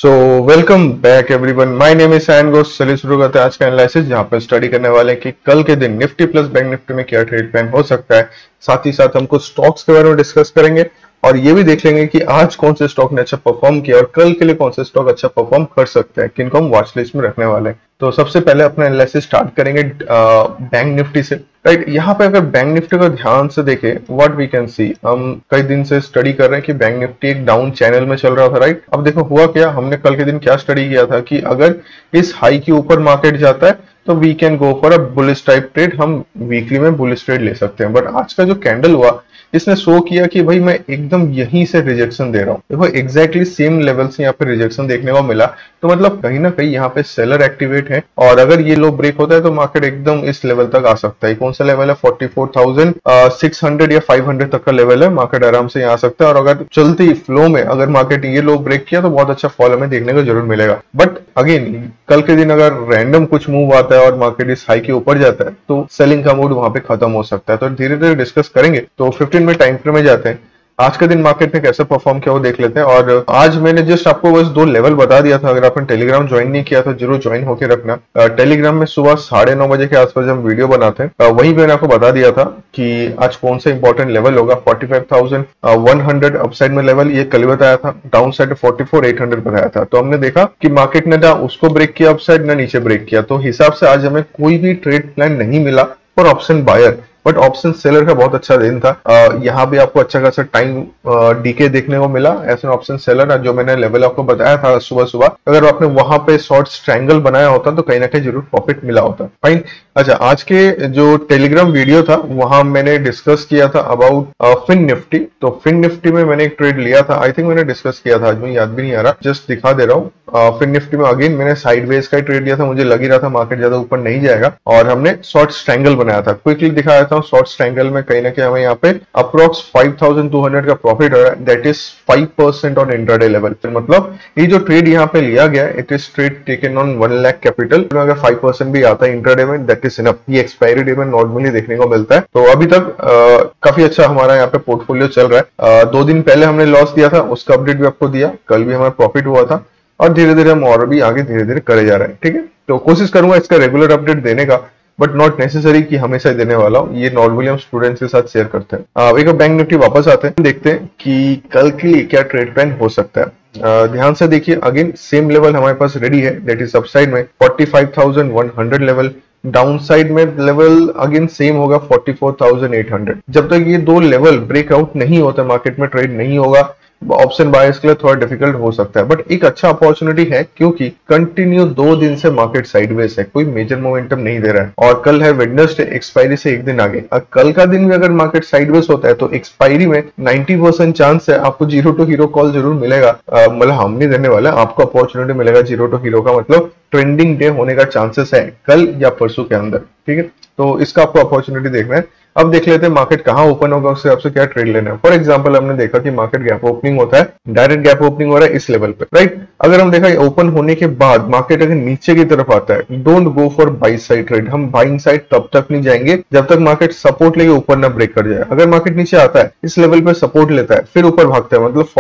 So welcome back everyone, my name is सैन गोस। चलिए शुरू करते हैं आज का एनालिसिस, जहां पर स्टडी करने वाले हैं कि कल के दिन निफ्टी प्लस बैंक निफ्टी में क्या ट्रेड प्लान हो सकता है। साथ ही साथ हम कुछ स्टॉक्स के बारे में डिस्कस करेंगे और ये भी देख लेंगे कि आज कौन से स्टॉक ने अच्छा परफॉर्म किया और कल के लिए कौन से स्टॉक अच्छा परफॉर्म कर सकते हैं, किनको हम वॉच लिस्ट में रखने वाले हैं। तो सबसे पहले अपना एनालिसिस स्टार्ट करेंगे बैंक निफ्टी से। राइट, यहाँ पे अगर बैंक निफ्टी को ध्यान से देखें, व्हाट वी कैन सी, हम कई दिन से स्टडी कर रहे हैं कि बैंक निफ्टी एक डाउन चैनल में चल रहा था। राइट, अब देखो हुआ क्या, हमने कल के दिन क्या स्टडी किया था कि अगर इस हाई के ऊपर मार्केट जाता है तो we can go for a bullish type trade, हम वीकली में बुलिश ट्रेड ले सकते हैं। बट आज का जो कैंडल हुआ इसने शो किया कि भाई मैं एकदम यहीं से रिजेक्शन दे रहा हूँ। देखो एग्जैक्टली सेम लेवल से यहाँ पे रिजेक्शन देखने को मिला, तो मतलब कहीं ना कहीं यहाँ पे सेलर एक्टिवेट है और अगर ये लो ब्रेक होता है तो मार्केट एकदम इस लेवल तक आ सकता है। कौन सा लेवल है? 44,600 या 500 तक का लेवल है। मार्केट आराम से यहाँ आ सकता है और अगर चलती फ्लो में अगर मार्केट ये लो ब्रेक किया तो बहुत अच्छा फॉल हमें देखने को जरूर मिलेगा। बट अगेन कल के दिन अगर रैंडम कुछ मूव आता है और मार्केट इस हाई के ऊपर जाता है तो सेलिंग का मूड वहां पे खत्म हो सकता है। तो धीरे धीरे डिस्कस करेंगे। तो 15 में टाइम फ्रेम में जाते हैं, आज के दिन मार्केट ने कैसे परफॉर्म किया वो देख लेते हैं। और आज मैंने जस्ट आपको बस दो लेवल बता दिया था। अगर आपने टेलीग्राम ज्वाइन नहीं किया तो जरूर ज्वाइन होकर रखना। टेलीग्राम में सुबह 9:30 बजे के आसपास हम वीडियो बनाते हैं, वहीं पे मैंने आपको बता दिया था कि आज कौन सा इंपॉर्टेंट लेवल होगा। 45,100 अपसाइड में लेवल ये कल बताया था, डाउन साइड 44,800 बताया था। तो हमने देखा कि मार्केट ने ना उसको ब्रेक किया अपसाइड, ना नीचे ब्रेक किया। तो हिसाब से आज हमें कोई भी ट्रेड प्लान नहीं मिला for option buyer, but option seller का बहुत अच्छा दिन था। यहाँ भी आपको अच्छा खासा टाइम डीके देखने को मिला एज एन ऑप्शन सेलर। जो मैंने लेवल आपको बताया था सुबह सुबह, अगर आपने वहां पे शॉर्ट ट्रायंगल बनाया होता तो कहीं ना कहीं जरूर प्रॉफिट मिला होता। फाइन। अच्छा, आज के जो टेलीग्राम वीडियो था वहां मैंने डिस्कस किया था अबाउट फिन निफ्टी। तो फिन निफ्टी में मैंने एक ट्रेड लिया था, आई थिंक मैंने डिस्कस किया था, आज मुझे याद भी नहीं आ रहा, जस्ट दिखा दे रहा हूँ। फिन निफ्टी में अगेन मैंने साइडवेज का ट्रेड लिया था, मुझे लग ही रहा था मार्केट ज्यादा ऊपर नहीं जाएगा और हमने शॉर्ट ट्रायंगल बनाया था। क्विकली दिखाया था शॉर्ट ट्रायंगल में कहीं ना कहीं हमें यहाँ पे अप्रोक्स 5,200 का प्रॉफिट हो रहा है, that is 5% on intraday level. मतलब ये जो ट्रेड यहाँ पे लिया गया it is trade taken on 1 lakh capital. अगर 5% भी आता है इंट्राडे में दैट इज इनफ। ये एक्सपायरी डे में नॉर्मली देखने को मिलता है। तो अभी तक काफी अच्छा हमारा यहाँ पे पोर्टफोलियो चल रहा है। 2 दिन पहले हमने लॉस दिया था, उसका अपडेट भी आपको दिया, कल भी हमारा प्रॉफिट हुआ था और धीरे धीरे हम और भी आगे धीरे धीरे करे जा रहे हैं। ठीक है, तो कोशिश करूंगा इसका रेगुलर अपडेट देने का, बट नॉट नेसेसरी कि हमेशा देने वाला हूं। ये नॉर्मली हम स्टूडेंट्स के साथ शेयर करते हैं। एक बैंक निफ्टी वापस आते हैं, देखते हैं कि कल के लिए क्या ट्रेड प्लान हो सकता है। ध्यान से देखिए, अगेन सेम लेवल हमारे पास रेडी है, दैट इज अपसाइड में 45,100 लेवल, डाउन साइड में लेवल अगेन सेम होगा 44,800। जब तक ये दो लेवल ब्रेकआउट नहीं होता मार्केट में ट्रेड नहीं होगा, ऑप्शन बायर्स के लिए थोड़ा डिफिकल्ट हो सकता है। बट एक अच्छा अपॉर्चुनिटी है क्योंकि कंटिन्यू 2 दिन से मार्केट साइडवेज है, कोई मेजर मोमेंटम नहीं दे रहा है और कल है वेडनेसडे, एक्सपायरी से एक दिन आगे। कल का दिन भी अगर मार्केट साइडवेज होता है तो एक्सपायरी में 90% चांस है आपको जीरो टू हीरो कॉल जरूर मिलेगा। मतलब हम नहीं देने वाले, आपको अपॉर्चुनिटी मिलेगा जीरो टू हीरो का, मतलब ट्रेंडिंग डे होने का चांसेस है कल या परसों के अंदर। ठीक है, तो इसका आपको अपॉर्चुनिटी देखना है। अब देख लेते हैं मार्केट कहाँ ओपन होगा, उससे आपसे क्या ट्रेड लेना है। फॉर एग्जांपल हमने देखा कि मार्केट गैप ओपनिंग होता है, डायरेक्ट गैप ओपनिंग हो रहा है इस लेवल पे। राइट, अगर हम देखा ओपन होने के बाद मार्केट अगर नीचे की तरफ आता है, don't go for buy side trade. हम बाइंग साइड तब तक नहीं जाएंगे जब तक मार्केट सपोर्ट लेके ऊपर ना ब्रेक कर जाए। अगर मार्केट नीचे आता है, इस लेवल पे सपोर्ट लेता है, फिर ऊपर भागता है, मतलब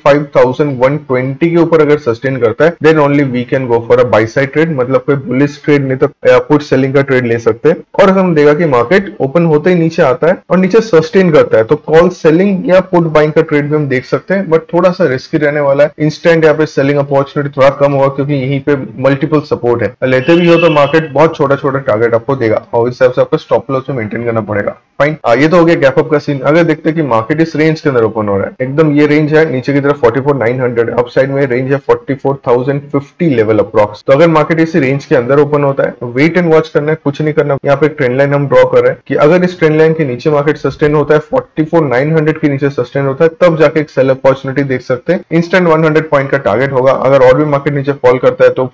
45,120 के ऊपर अगर सस्टेन करता है, then only we can go for a buy side trade, मतलब कोई बुलिश ट्रेड नहीं तो पुट सेलिंग का ट्रेड ले सकते हैं। और अगर हम देखा कि मार्केट ओपन होते ही नीचे आता है और नीचे सस्टेन करता है तो कॉल सेलिंग या पुट बाइंग का ट्रेड भी हम देख सकते हैं, बट थोड़ा सा रिस्की रहने वाला है। इंस्टेंट यहाँ पे सेलिंग अपॉर्चुनिटी थोड़ा कम होगा क्योंकि यहीं पे मल्टीपल सपोर्ट है। लेते भी हो तो मार्केट बहुत छोटा छोटा टारगेट आपको देगा और इस हिसाब से आपको स्टॉप लॉस में मेंटेन करना पड़ेगा। फाइन, ये तो हो गया गैप अप का सीन। अगर देखते हैं कि मार्केट इस रेंज के अंदर ओपन हो रहा है, एकदम ये रेंज है नीचे की तरफ 44,900, अप साइड में रेंज है 44,050 लेवल अप्रॉक्स। तो अगर मार्केट इस रेंज के अंदर ओपन होता है, वेट एंड वॉच करना है, कुछ नहीं करना। यहाँ पे ट्रेंड लाइन हम ड्रॉ कर रहे हैं कि अगर इस ट्रेंड लाइन के नीचे मार्केट सस्टेन होता है, 44,900 के नीचे सस्टेन होता है, तब जाके एक सेल अपॉर्चुनिटी देख सकते हैं। इंस्टेंट 100 पॉइंट का टारगेट होगा। अगर और भी मार्केट नीचे फॉल करता है तो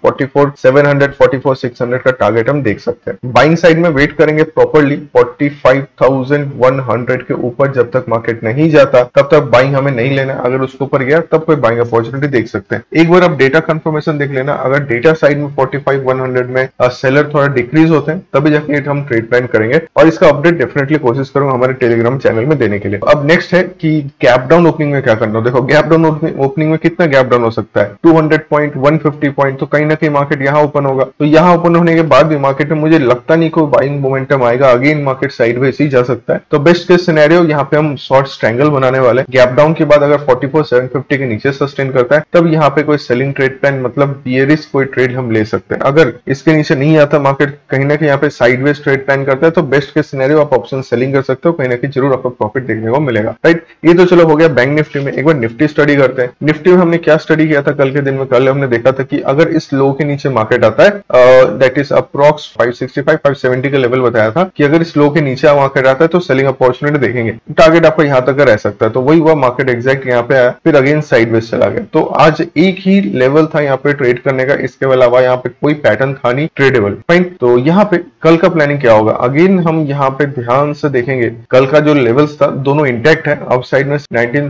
44,700, 44,600 का टारगेट हम देख सकते हैं। बाइंग साइड में वेट करेंगे प्रॉपरली 45,000 2100 के ऊपर जब तक मार्केट नहीं जाता तब तक बाइंग हमें नहीं लेना। अगर उसके ऊपर गया तब कोई बाइंग अपॉर्चुनिटी देख सकते हैं। एक बार आप डेटा कंफर्मेशन देख लेना, अगर डेटा साइड में 45-100 में सेलर थोड़ा डिक्रीज होते हैं तभी जाके हम ट्रेड प्लान करेंगे, और इसका अपडेट डेफिनेटली कोशिश करूंगा हमारे टेलीग्राम चैनल में देने के लिए। अब नेक्स्ट है कि गैप डाउन ओपनिंग में क्या करना हो। देखो गैप डाउन ओपनिंग में कितना गैप डाउन हो सकता है, 200 पॉइंट, 150 पॉइंट, तो कहीं ना कहीं मार्केट यहाँ ओपन होगा। तो यहाँ ओपन होने के बाद भी मार्केट में मुझे लगता नहीं कोई बाइंग मोमेंटम आएगा, अगेन मार्केट साइडवेज ही जा सकता है। तो बेस्ट केस सिनेरियो यहाँ पे हम शॉर्ट स्ट्रैंगल बनाने वाले। गैप डाउन के बाद अगर 44,750 के नीचे सस्टेन करता है तब यहाँ पे कोई सेलिंग ट्रेड प्लान, मतलब बियरिश कोई ट्रेड हम ले सकते हैं। अगर इसके नीचे नहीं आता मार्केट, कहीं ना कहीं यहाँ पे साइडवेज ट्रेड प्लान करता है, तो बेस्ट केस सिनेरियो आप ऑप्शन सेलिंग कर सकते हो, कहीं ना कहीं जरूर आपको प्रॉफिट देखने को मिलेगा। राइट, ये तो चलो हो गया बैंक निफ्टी में। एक बार निफ्टी स्टडी करते हैं। निफ्टी में हमने क्या स्टडी किया था कल के दिन में? कल हमने देखा था कि अगर इस लो के नीचे मार्केट आता है, दैट इज अप्रॉक्स 565-570 का लेवल बताया था कि अगर इस लो के नीचे मार्केट आता है तो सेलिंग अपॉर्चुनिटी देखेंगे। टारगेट आपका यहाँ तक रह सकता है, तो वही हुआ, मार्केट एग्जैक्ट यहाँ पे आया, फिर अगेन साइडवेज चला गया। तो आज एक ही लेवल था यहाँ पे ट्रेड करने का, इसके अलावा यहाँ पे कोई पैटर्न था नहीं ट्रेडेबल। फाइन, तो यहाँ पे कल का प्लानिंग क्या होगा? अगेन हम यहाँ पे ध्यान से देखेंगे, कल का जो लेवल्स था दोनों इंटैक्ट है, अपसाइड में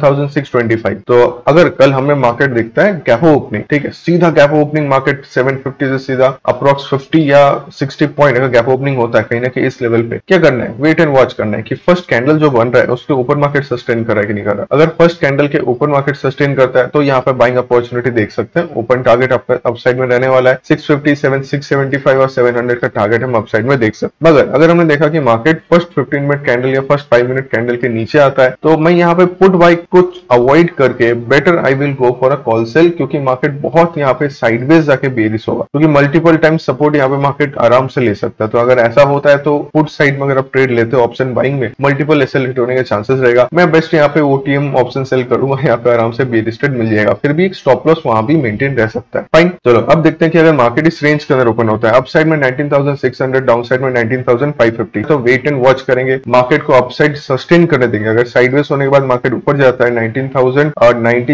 19,625। तो अगर कल हमें मार्केट दिखता है गैप ओपनिंग, ठीक है, सीधा गैप ओपनिंग मार्केट 750 से सीधा अप्रॉक्स 50 या 60 पॉइंट अगर गैप ओपनिंग होता है कहीं ना कहीं इस लेवल पे, क्या करना है? वेट एंड वॉच करना है कि फर्स्ट कैंडल जो बन रहा है उसके ऊपर मार्केट सस्टेन कर रहा है कि नहीं कर रहा। अगर फर्स्ट कैंडल के ऊपर मार्केट सस्टेन करता है तो यहाँ पे बाइंग अपॉर्चुनिटी देख सकते हैं। ओपन टारगेट आपका अपसाइड में रहने वाला है 657, 675 और 700 का टारगेट हम अपसाइड में देख सकते हैं। मगर अगर हमने देखा कि मार्केट फर्स्ट 15 मिनट कैंडल या फर्स्ट 5 मिनट कैंडल के नीचे आता है तो मैं यहाँ पे पुट बाई कुछ अवॉइड करके better I will go for a call sell, क्योंकि मार्केट बहुत यहाँ पे साइडवेज जाके बेरिश होगा, क्योंकि मल्टीपल टाइम सपोर्ट यहाँ पे मार्केट आराम से ले सकता है। तो अगर ऐसा होता है तो पुट साइड में अगर आप ट्रेड लेते हो ऑप्शन बाइंग में, मल्टीपल एसएल हिट होने के चांसेस रहेगा। मैं बेस्ट यहाँ पे ओटीएम ऑप्शन सेल करूंगा, यहाँ पे आराम से बेरिश ट्रेड मिल जाएगा, फिर भी एक स्टॉप लॉस वहां भी मेंटेन रह सकता है। फाइन, चलो अब देखते हैं कि अगर मार्केट इस रेंज के अंदर ओपन होता है, अप साइड में 19,600, डाउन साइड में 19,550, तो वेट एंड वॉच करेंगे, मार्केट को अपसाइड सस्टेन करने देंगे। अगर साइडवेज होने के बाद मार्केट ऊपर जाता है 19,000 और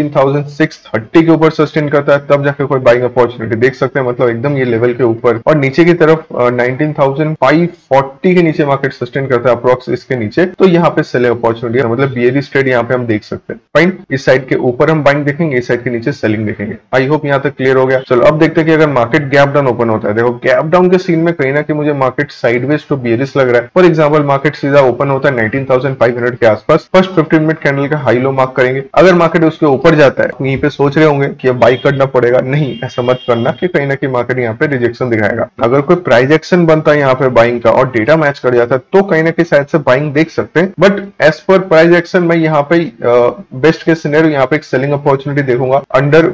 19,630 के ऊपर सस्टेन करता है तब जाके कोई बाइंग अपॉर्चुनिटी देख सकते हैं, मतलब एकदम ये लेवल के ऊपर। और नीचे की तरफ 19,540 के नीचे मार्केट सस्टेन करता है अप्रॉक्स इसके नीचे, तो यहाँ पे सेलिंग अपॉर्चुनिटी है, मतलब बियरिश ट्रेड यहाँ पे हम देख सकते हैं। फाइन, इस साइड के ऊपर हम बाइंग देखेंगे, इस साइड के नीचे सेलिंग देखेंगे। आई होप यहाँ तक क्लियर हो गया। चलो अब देखते हैं कि अगर मार्केट गैप डाउन ओपन होता है। देखो गैप डाउन के सीन में कहीं ना कहीं मुझे मार्केट साइडवेज टू बियरिश लग रहा है। फॉर एग्जांपल मार्केट सीधा ओपन होता है 19,500 के आसपास, फर्स्ट 15 मिनट कैंडल का हाई लो मार्क करेंगे। अगर मार्केट उसके ऊपर जाता है, यहीं पे सोच रहे होंगे कि अब बाई करना पड़ेगा, नहीं, ऐसा मत करना कि कहीं ना कहीं मार्केट यहाँ पे रिजेक्शन दिखाएगा। अगर कोई प्राइस एक्शन बनता है यहाँ पे बाइंग का और डेटा मैच कर जाता है तो कहीं ना कहीं शायद से बाइंग देख सकते हैं, but as per price action मैं यहाँ पे बेस्ट केस सिनेरियो यहाँ पे एक सेलिंग अपॉर्चुनिटी देखूंगा अंडर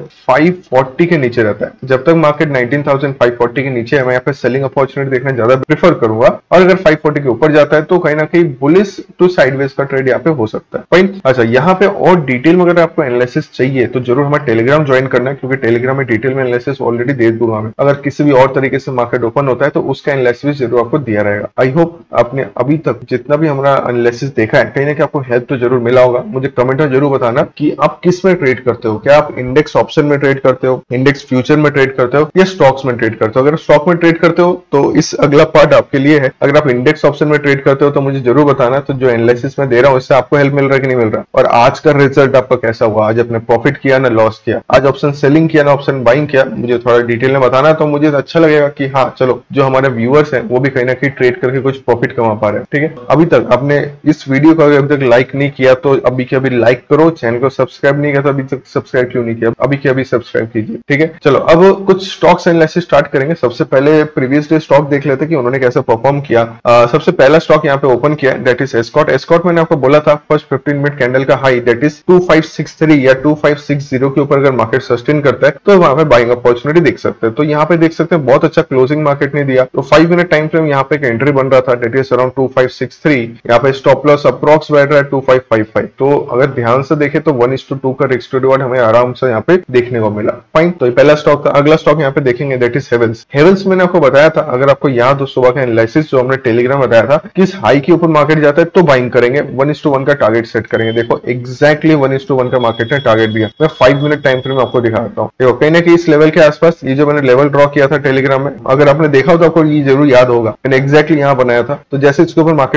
540 के नीचे रहता है। जब तक मार्केट 19,540 के नीचे है मैं यहाँ पे सेलिंग अपॉर्चुनिटी देखना ज्यादा प्रेफर करूंगा, और अगर 540 के ऊपर जाता है तो कहीं ना कहीं बुलिश टू साइडवेज का ट्रेड यहाँ पे हो सकता है। फाइन, अच्छा यहाँ पे और डिटेल में अगर आपको एनालिसिस चाहिए तो जरूर हमारा टेलीग्राम ज्वाइन करना है, क्योंकि टेलीग्राम में डिटेल में एनालिसिस ऑलरेडी दे दूंगा मैं। अगर किसी भी और तरीके से मार्केट ओपन होता है तो उसका एनालिसिस जरूर आपको दिया रहेगा। आई होप आपने अभी तक जितना भी हमारा एनालिसिस देखा है कहीं ना कहीं आपको हेल्प तो जरूर मिला होगा। मुझे कमेंट में जरूर बताना कि आप किस में ट्रेड करते हो, क्या आप इंडेक्स ऑप्शन में ट्रेड करते हो, इंडेक्स फ्यूचर में ट्रेड करते हो या स्टॉक्स में ट्रेड करते हो। अगर स्टॉक में ट्रेड करते हो तो इस अगला पार्ट आपके लिए है। अगर आप इंडेक्स ऑप्शन में ट्रेड करते हो तो मुझे जरूर बताना, तो जो एनालिसिस में दे रहा हूँ इससे आपको हेल्प मिल रहा है कि नहीं मिल रहा, और आज का रिजल्ट आपका कैसा हुआ, आज आपने प्रॉफिट किया ना लॉस किया, आज ऑप्शन सेलिंग किया ना ऑप्शन बाइंग किया, मुझे थोड़ा डिटेल में बताना, तो मुझे अच्छा लगेगा कि हाँ चलो जो हमारे व्यूअर्स हैं वो भी कहीं ना कहीं ट्रेड करके कुछ प्रॉफिट कमा पा रहे हैं। ठीक है, अभी तक आपने इस वीडियो को अभी तक लाइक नहीं किया तो अभी के अभी लाइक करो, चैनल को सब्सक्राइब नहीं किया तो अभी तक सब्सक्राइब क्यों नहीं किया, अभी के अभी सब्सक्राइब कीजिए। ठीक है, चलो अब कुछ स्टॉक्स एनालिसिस स्टार्ट करेंगे। सबसे पहले प्रीवियस डे स्टॉक देख लेते हैं कि उन्होंने कैसे परफॉर्म किया। सबसे पहला स्टॉक यहाँ पे ओपन किया, दैट इज एस्कॉर्ट। एस्कॉर्ट मैंने आपको बोला था फर्स्ट 15 मिनट कैंडल का हाई दैट इज 2563 या 2560 के ऊपर अगर मार्केट सस्टेन करता है तो वहां पे बाइंग अपॉर्चुनिटी देख सकते हैं। तो यहाँ पे देख सकते हैं बहुत अच्छा क्लोजिंग मार्केट ने दिया। तो 5 मिनट टाइम फ्रेम यहाँ पे एक एंट्री बन रहा था दैट इज अराउंड 2563। यहाँ पे स्टॉप लॉस अप्रॉक्स बैठ रहा है 2555। तो अगर ध्यान से देखे तो 1:2 का रिस्क टू रिवॉर्ड हमें आराम से यहाँ पे देखने को मिला। फाइन, तो ये पहला स्टॉक था। अगला स्टॉक यहाँ पे देखेंगे दैट इज हेवल्स। हेवल्स मैंने आपको बताया था, अगर आपको याद हो सुबह का एनालिसिस जो हमने टेलीग्राम बताया था कि इस हाई के ऊपर मार्केट जाता है तो बाइंग करेंगे, 1:1 का टारगेट सेट करेंगे। देखो एग्जैक्टली 1:1 का मार्केट ने टारगेट दिया। मैं 5 मिनट टाइम फ्रेम आपको दिखाता हूँ। देखो कहीं ना कहीं इस लेवल के आसपास ये जो मैंने लेवल ड्रॉ किया था टेलीग्राम में, अगर आपने देखा हो तो आपको ये जरूर याद होगा, मैंने एग्जैक्टली यहाँ बनाया था। तो जैसे इसके ऊपर मार्केट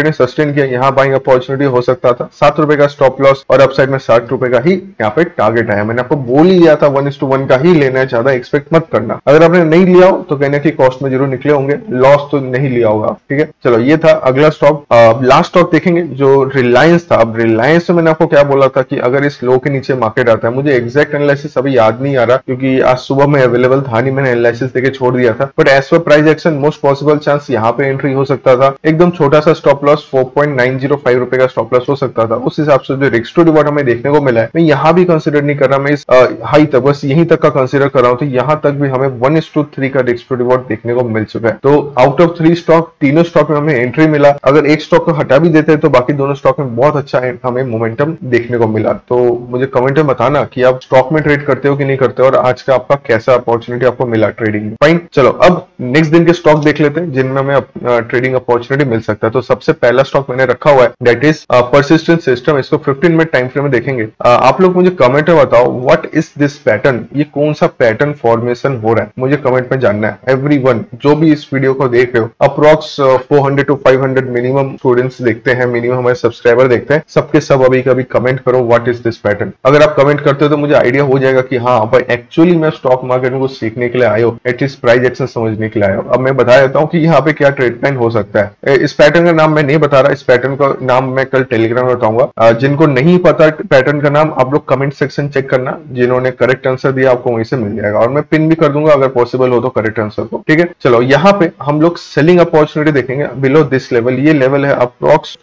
मार्केट ने सस्टेन किया, यहाँ बाइंग अपॉर्चुनिटी हो सकता था। 7 रुपए का स्टॉप लॉस और अपसाइड में 60 रुपए का ही यहाँ पे टारगेट आया। मैंने आपको बोल ही दिया था 1:1 का ही लेना है, ज्यादा एक्सपेक्ट मत करना। अगर आपने नहीं लिया हो तो कहने की कॉस्ट में जरूर निकले होंगे, लॉस तो नहीं लिया होगा। ठीक है, चलो ये था अगला स्टॉक। लास्ट स्टॉक देखेंगे जो रिलायंस था। अब रिलायंस में मैंने आपको क्या बोला था कि अगर इस लो के नीचे मार्केट आता है, मुझे एग्जैक्ट एनालिसिस अभी याद नहीं आ रहा क्योंकि आज सुबह में अवेलेबल था नहीं, मैंने एनालिसिस देके छोड़ दिया था, but as per price action most possible chance यहाँ पे एंट्री हो सकता था। एकदम छोटा सा स्टॉप लॉस 4.905 रुपए का स्टॉप लॉस हो सकता था। उस हिसाब से जो रिस्क टू रिवॉर्ड हमें देखने को मिला है, मैं यहाँ भी कंसिडर नहीं कर रहा, मैं इस हाई तक बस यहीं तक का कंसिडर कर रहा हूँ। तो यहाँ तक भी हमें 1:3 का रिस्क टू रिवॉर्ड देखने को मिल चुका है। तो आउट ऑफ 3 स्टॉक, तीनों स्टॉक में हमें एंट्री मिला। अगर एक स्टॉक को हटा भी देते हैं तो बाकी दोनों स्टॉक में बहुत अच्छा हमें मोमेंटम देखने को मिला। तो मुझे कमेंट में बताना कि आप स्टॉक में ट्रेड करते हो कि नहीं करते हो और आज का आपका कैसा अपॉर्चुनिटी आपको मिला ट्रेडिंग में। फाइन, चलो अब नेक्स्ट दिन के स्टॉक देख लेते हैं जिनमें हमें ट्रेडिंग अपॉर्चुनिटी मिल सकता है। तो सबसे पहला स्टॉक मैंने रखा हुआ है, दैट इज परसिस्टेंट सिस्टम। इसको 15 मिनट टाइम फ्रेम में देखेंगे। आप लोग मुझे कमेंट में बताओ व्हाट इज दिस पैटर्न, ये कौन सा पैटर्न फॉर्मेशन हो रहा है, मुझे कमेंट में जानना है। एवरीवन जो भी इस वीडियो को देख रहे हो, अप्रॉक्स 400 to 500 मिनिमम स्टूडेंट्स देखते हैं, मिनिमम हमारे सब्सक्राइबर देखते हैं, सबके सब अभी कभी कमेंट करो व्हाट इज दिस पैटर्न। अगर आप कमेंट करते हो तो मुझे आइडिया हो जाएगा कि हाँ भाई एक्चुअली मैं स्टॉक मार्केट में कुछ सीखने के लिए आया हूँ, एटलीस्ट प्राइस एक्शन समझने के लिए आया हूँ। अब मैं बता देता हूँ कि यहाँ पे क्या ट्रेड प्लान हो सकता है। इस पैटर्न का नाम मैं नहीं बता रहा, इस पैटर्न का नाम मैं कल टेलीग्राम में बताऊंगा। जिनको नहीं पता पैटर्न का नाम, आप लोग कमेंट सेक्शन चेक करना, जिन्होंने करेक्ट आंसर दिया आपको वहीं से मिल जाएगा और मैं पिन भी कर दूंगा अगर पॉसिबल हो तो करेक्ट आंसर को। ठीक है, चलो यहाँ पे हम लोग सेलिंग अपॉर्चुनिटी देखेंगे बिलो दिस लेवल। ये लेवल है अप्रॉक्स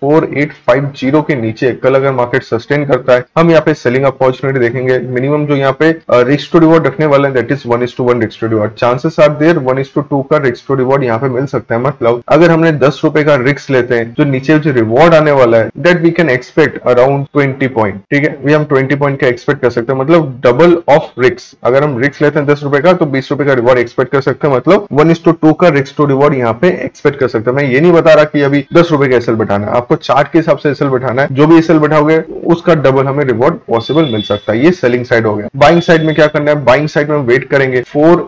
4850 के नीचे। कल अगर मार्केट सस्टेन करता है हम यहाँ पे सेलिंग अपॉर्चुनिटी देखेंगे। मिनिमम जो यहाँ पे रिस्क टू रिवॉर्ड रखने वाले हैं, that is 1:1 risk to reward. Chances are there 1:2 का रिस्क टू रिवॉर्ड यहाँ पे मिल सकता है। मतलब अगर हमने 10 रुपए का रिस्क लेते हैं, जो नीचे जो रिवॉर्ड आने वाला है that we can expect around 20 point. ठीक है, हम 20 पॉइंट का एक्सपेक्ट कर सकते हैं, मतलब डबल ऑफ रिस्क। अगर हम रिस्क लेते हैं 10 रुपए का तो 20 रुपए का रिवॉर्ड एक्सपेक्ट कर सकते हैं, मतलब 1:2 का रिस्क टू रिवॉर्ड यहाँ पे एक्सपेक्ट कर सकते हैं। मैं ये नहीं बता रहा कि अभी 10 रुपए का एसएल बैठाना है, आपको चार्ट के हिसाब से एसएल बैठाना है। जो भी एसएल बैठाओगे उसका डबल हमें रिवॉर्ड पॉसिबल मिल सकता है। ये सेलिंग साइड हो गया। बाइंग साइड में क्या करना है, बाइंग साइड में वेट करेंगे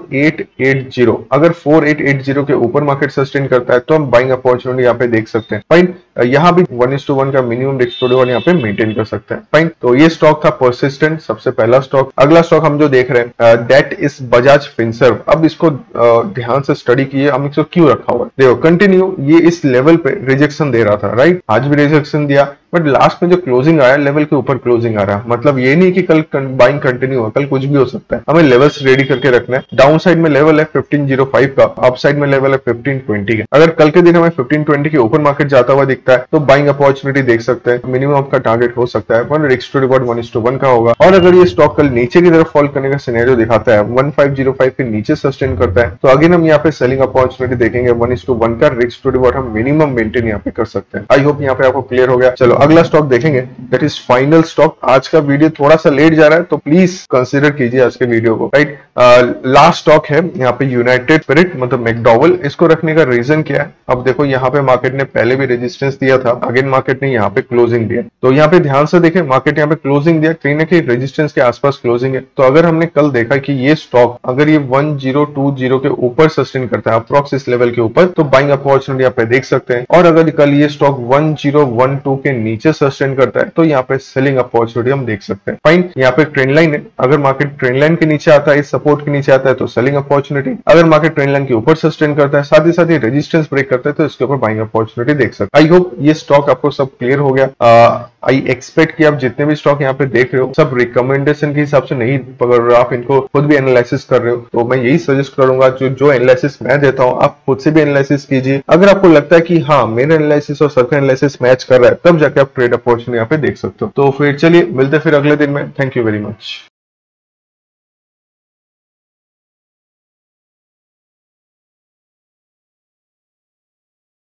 4880। अगर 4880 के ऊपर मार्केट सस्टेन करता है तो हम बाइंग अपॉर्चुनिटी यहाँ पे देख सकते हैं। फाइन, यहाँ भी 1:1 का मिनिमम रिस्क टू रिवॉर्ड यहाँ पे मेंटेन कर सकते हैं। फाइन, तो ये स्टॉक था परसिस्टेंट, सबसे पहला स्टॉक। अगला स्टॉक हम जो देख रहे हैं दैट इज बजाज फिनसर्व। अब इसको ध्यान से स्टडी किए, हम इसको क्यों रखा हुआ है। देखो कंटिन्यू ये इस लेवल पे रिजेक्शन दे रहा था, राइट, आज भी रिजेक्शन दिया, बट लास्ट में जो क्लोजिंग आया लेवल के ऊपर क्लोजिंग आ रहा है। मतलब ये नहीं कि कल बाइंग कंटिन्यू हो, कल कुछ भी हो सकता है। हमें लेवल्स रेडी करके रखना है। डाउन साइड में लेवल है 1505 का, अप साइड में लेवल है 1520 का। अगर कल के दिन हमें 1520 के ऊपर मार्केट जाता हुआ दिखता है तो बाइंग अपॉर्चुनिटी देख सकते हैं। मिनिमम आपका टारगेट हो सकता है 1 रिस्क टू रिवॉर्ड 1:1 का होगा। और अगर ये स्टॉक कल नीचे की तरफ फॉल करने का सिनेरियो दिखाता है, 1505 के नीचे सस्टेन करता है, तो अगेन हम यहाँ पे सेलिंग अपॉर्चुनिटी देखेंगे। 1:1 का रिस्क टू रिवॉर्ड हम मिनिमम मेंटेन यहाँ पे कर सकते हैं। आई होप यहाँ पे आपको क्लियर हो गया। चलो अगला स्टॉक देखेंगे, दैट इज फाइनल स्टॉक। आज का वीडियो थोड़ा सा लेट जा रहा है तो प्लीज कंसीडर कीजिए आज के वीडियो को, राइट। लास्ट स्टॉक है यहाँ पे यूनाइटेड स्पिरिट, मतलब मैकडॉवेल। इसको रखने का रीजन क्या है, अब देखो यहाँ पे मार्केट ने पहले भी रेजिस्टेंस दिया था, अगेन मार्केट ने यहाँ पे क्लोजिंग दिया। तो यहाँ पे ध्यान से देखें, मार्केट यहाँ पे क्लोजिंग दिया, कहीं ना कहीं रेजिस्टेंस के आसपास क्लोजिंग है। तो अगर हमने कल देखा कि ये स्टॉक अगर ये 1020 के ऊपर सस्टेन करता है, अप्रॉक्स इस लेवल के ऊपर, तो बाइंग अपॉर्चुनिटी यहाँ पे देख सकते हैं। और अगर कल ये स्टॉक 1012 के नीचे सस्टेन करता है तो यहाँ पे सेलिंग अपॉर्चुनिटी हम देख सकते हैं। फाइन, यहाँ पे ट्रेंड लाइन है, अगर मार्केट ट्रेंड लाइन के नीचे आता है, इस सपोर्ट के नीचे आता है तो सेलिंग अपॉर्चुनिटी। अगर मार्केट ट्रेंड लाइन के ऊपर सस्टेन करता है, साथ ही रेजिस्टेंस ब्रेक करता है, तो इसके ऊपर बाइंग अपॉर्चुनिटी देख सकते हैं। आई होप ये स्टॉक आपको सब क्लियर हो गया। आई एक्सपेक्ट कि आप जितने भी स्टॉक यहाँ पे देख रहे हो सब रिकमेंडेशन के हिसाब से नहीं पकड़ रहे हो, आप इनको खुद भी एनालिसिस कर रहे हो। तो मैं यही सजेस्ट करूंगा, जो एनालिसिस मैं देता हूँ आप खुद से भी एनालिसिस कीजिए। अगर आपको लगता है कि हाँ मेरा एनालिसिस और सबका एनालिसिस मैच कर रहा है, तब जाके आप ट्रेड अपॉर्चुनिटी यहाँ पे देख सकते हो। तो फिर चलिए मिलते फिर अगले दिन में। Thank you very much.